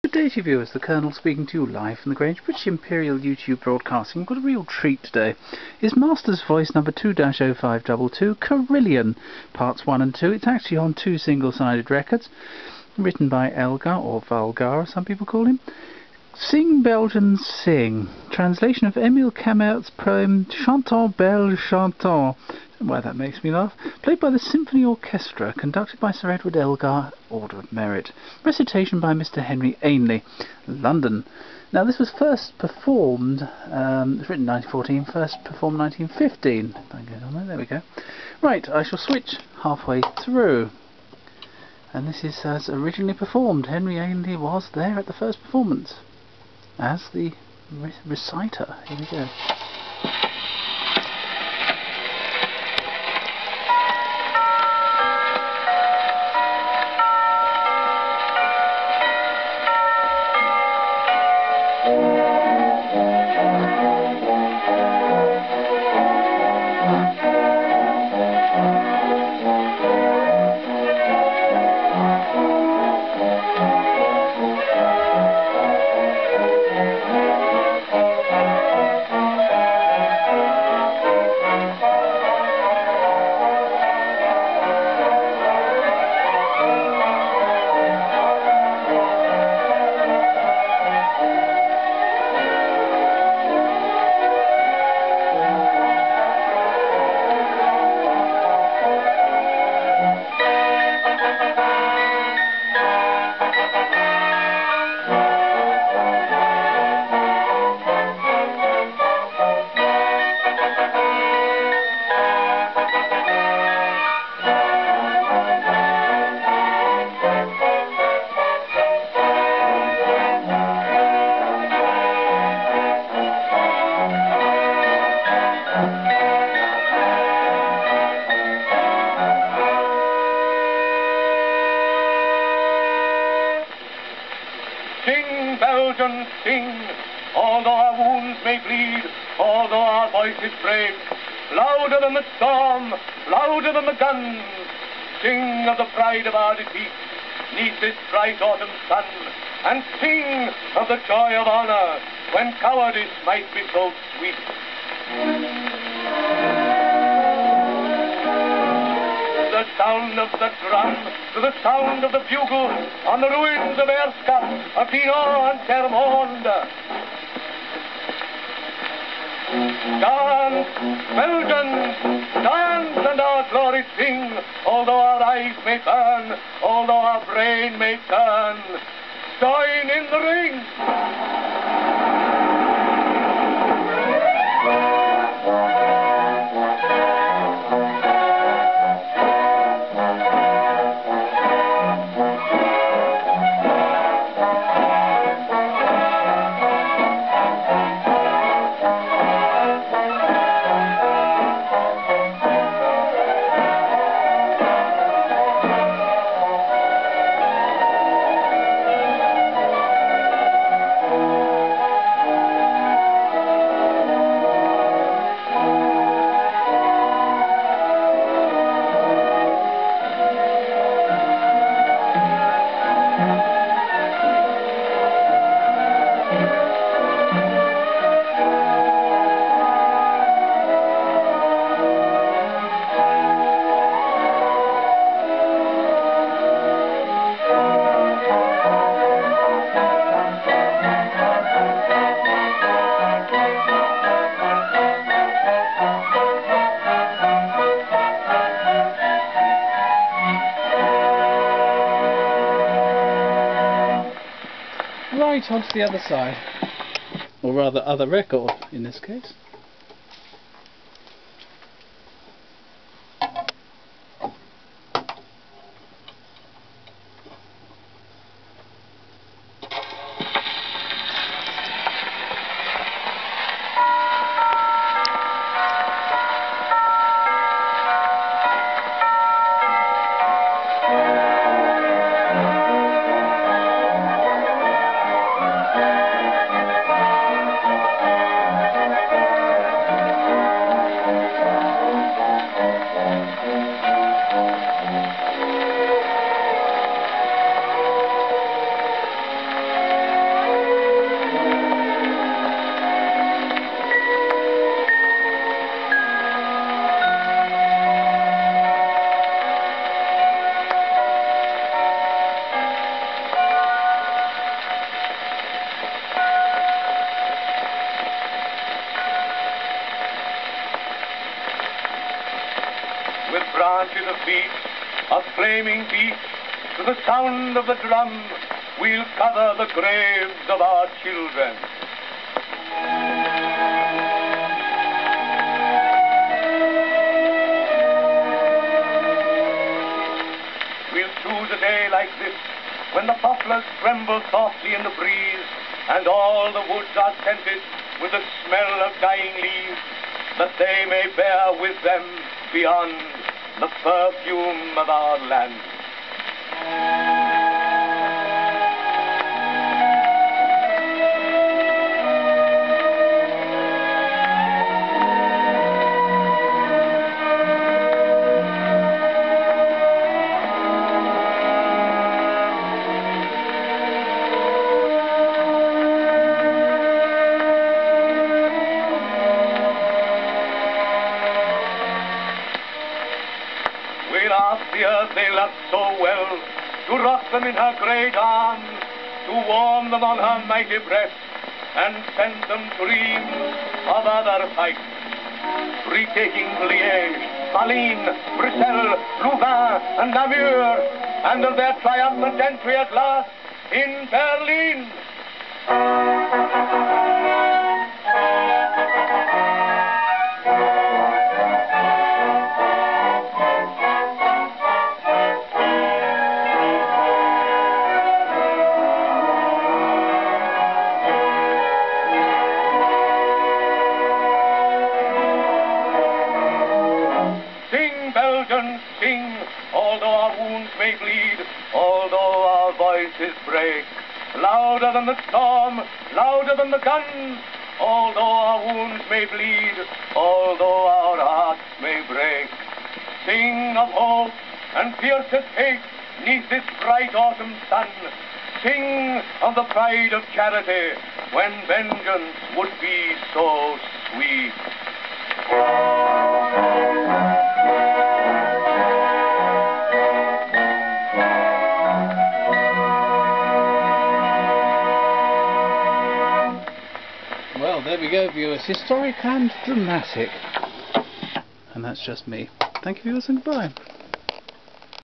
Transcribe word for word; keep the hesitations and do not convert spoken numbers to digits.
Good day to you viewers, the Colonel speaking to you live from the Grange, British Imperial YouTube Broadcasting. We've got a real treat today. It's Master's Voice number two dash oh five two two, Carillon, parts one and two. It's actually on two single-sided records, written by Elgar, or Vulgar, as some people call him. Sing Belgians Sing, translation of Emile Cammaerts' poem Chantons, Belges, Chantons. Why that makes me laugh. Played by the Symphony Orchestra, conducted by Sir Edward Elgar, Order of Merit. Recitation by Mister Henry Ainley, London. Now this was first performed, um, it was written in nineteen fourteen, first performed nineteen fifteen. If I get on there, there we go. Right, I shall switch halfway through. And this is as originally performed. Henry Ainley was there at the first performance as the re reciter. Here we go. Sing, Belgians, sing, although our wounds may bleed, although our voices break, louder than the storm, louder than the guns. Sing of the pride of our defeat, neath this bright autumn sun, and sing of the joy of honor, when cowardice might be so sweet. The sound of the drum, to the sound of the bugle, on the ruins of Erskine, of Pinon and Termonde. Dance, Belgians, dance and our glory sing, although our eyes may burn, although our brain may turn. Join in the ring! Right, onto the other side, or rather other record in this case. marches of feet, of flaming feet, to the sound of the drum, we'll cover the graves of our children. We'll choose a day like this, when the poplars tremble softly in the breeze, and all the woods are scented with the smell of dying leaves, that they may bear with them beyond the perfume of our land. The earth they loved so well, to rock them in her great arms, to warm them on her mighty breast, and send them dreams of other fights. Retaking Liège, Malines, Bruxelles, Louvain, and Namur, and of their triumphant entry at last in Berlin. Sing, although our wounds may bleed, although our voices break. Louder than the storm, louder than the guns, although our wounds may bleed, although our hearts may break. Sing of hope and fiercest hate neath this bright autumn sun. Sing of the pride of charity when vengeance would be so sweet. Well, there we go, viewers. Historic and dramatic. And that's just me. Thank you, viewers, and goodbye.